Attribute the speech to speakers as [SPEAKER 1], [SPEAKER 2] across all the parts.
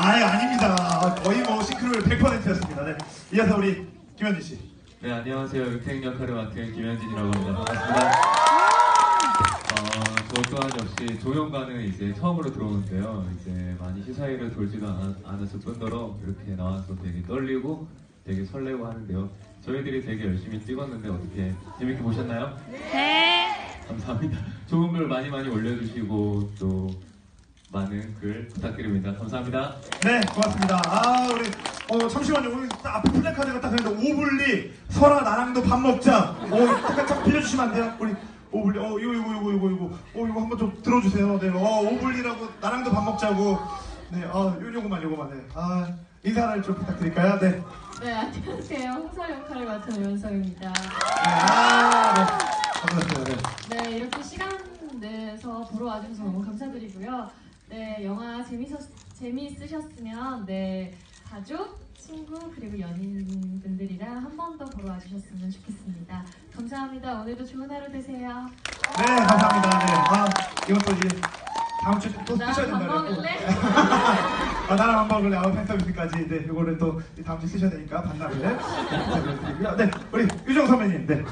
[SPEAKER 1] 아닙니다. 거의 뭐 싱크로율 100%였습니다. 네. 이어서 우리 김현진 씨.
[SPEAKER 2] 네, 안녕하세요. 육행 역할을 맡은 김현진이라고 합니다. 반갑습니다. 저 또한 역시 조연관은 이제 처음으로 들어오는데요. 이제 많이 시사회를 돌지도 않았을 뿐더러 이렇게 나와서 되게 떨리고 되게 설레고 하는데요. 저희들이 되게 열심히 찍었는데 어떻게 재밌게 보셨나요?
[SPEAKER 3] 네.
[SPEAKER 2] 감사합니다. 좋은 글 많이 올려주시고 또 많은 글 부탁드립니다. 감사합니다.
[SPEAKER 1] 네, 고맙습니다. 우리 잠시만요. 우리 딱 앞에 플래카드가 딱 있는데 오블리 설아 나랑도 밥 먹자. 잠깐 빌려주시면 안 돼요? 우리 오블리 이거 한번 좀 들어주세요. 네, 오블리라고 나랑도 밥 먹자고. 네, 요거만 네. 인사를 좀 부탁드릴까요? 네.
[SPEAKER 3] 네, 안녕하세요. 홍설 역할을 맡은 오연서입니다.
[SPEAKER 1] 네, 감사합니다. 네.
[SPEAKER 3] 네, 이렇게 시간 내서 보러 와주셔서 너무 감사드리고요. 네, 영화 재미있으셨으면 네, 가족, 친구 그리고 연인분들이랑 한 번 더 보러 와주셨으면 좋겠습니다. 감사합니다. 오늘도 좋은 하루 되세요.
[SPEAKER 1] 네, 감사합니다. 네, 이것도 이제 다음 주에 또 쓰셔야
[SPEAKER 3] 나랑 밥
[SPEAKER 1] 된다고.
[SPEAKER 3] 먹을래?
[SPEAKER 1] 나랑 밥 먹을래? 팬서비스까지. 네, 이거를 또 다음 주에 쓰셔야 되니까 반납을 드리고요. 네, 우리 유정 선배님. 네.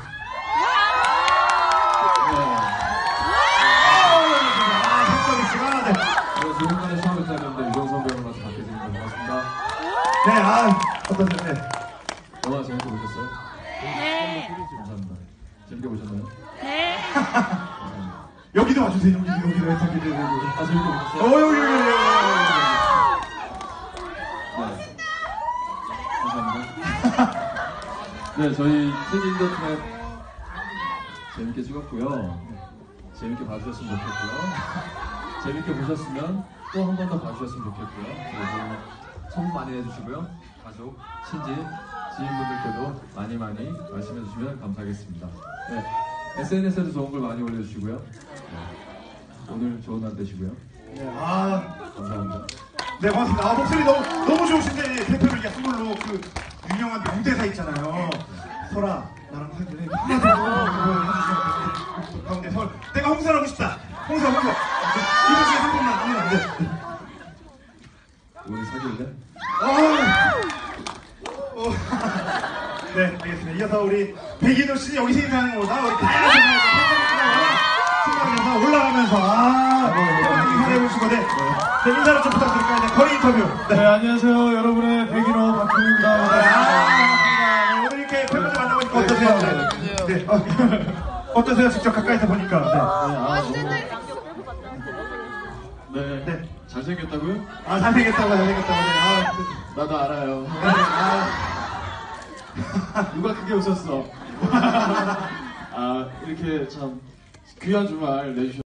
[SPEAKER 1] 팬서비스가 네.
[SPEAKER 2] 조연관에 처음 뵙었는데 유정 선배랑 같이 받게 되니까 반갑습니다.
[SPEAKER 1] 네, 어떠세요? 네.
[SPEAKER 2] 영화 재밌게 보셨어요?
[SPEAKER 3] 네.
[SPEAKER 2] 감사합니다. 재밌게 보셨나요?
[SPEAKER 3] 네.
[SPEAKER 2] 감사합니다.
[SPEAKER 1] 여기도 와주세요. 여기도
[SPEAKER 2] 재밌게 보셨어요?
[SPEAKER 1] 여기.
[SPEAKER 2] 네. 감사합니다. 네, 저희 트윈더트넷 재밌게 찍었고요. 재밌게 봐주셨으면 좋겠고요. 재밌게 보셨으면 또 한 번 더 봐주셨으면 좋겠고요. 그리고 소문 많이 해주시고요. 가족, 친지, 지인분들께도 많이 말씀해주시면 감사하겠습니다. 네, SNS에도 좋은 글 많이 올려주시고요. 네, 오늘 좋은 날 되시고요.
[SPEAKER 1] 네,
[SPEAKER 2] 감사합니다.
[SPEAKER 1] 네, 고맙습니다. 목소리 너무 좋으신데 대표를 이게 한글로 그 유명한 명대사 있잖아요. 설아, 나랑 사귈래? 가운데 설. 내가 홍설하고 싶다. 홍설. 이분 중에 한 분만 하면 안 돼.
[SPEAKER 2] 우리 사귈래?
[SPEAKER 1] 네, 알겠습니다. 이어서 우리 백인호 씨 여기서 인사하는 거보다 우리 다양한 생각에서 올라가면서 인사를 해주시고 네, 인사를 좀 부탁드릴까요? 네, 거리 인터뷰.
[SPEAKER 4] 네, 안녕하세요. 여러분의 백인호 박준입니다.
[SPEAKER 1] 네, 오늘 이렇게 팬분들 만나보니까 어떠세요? 네. 어떠세요? 직접 가까이서 보니까.
[SPEAKER 2] 네. 잘생겼다고요?
[SPEAKER 1] 잘생겼다고. 네.
[SPEAKER 2] 나도 알아요. 누가 크게 웃었어? 이렇게 참 귀한 주말 내주셔서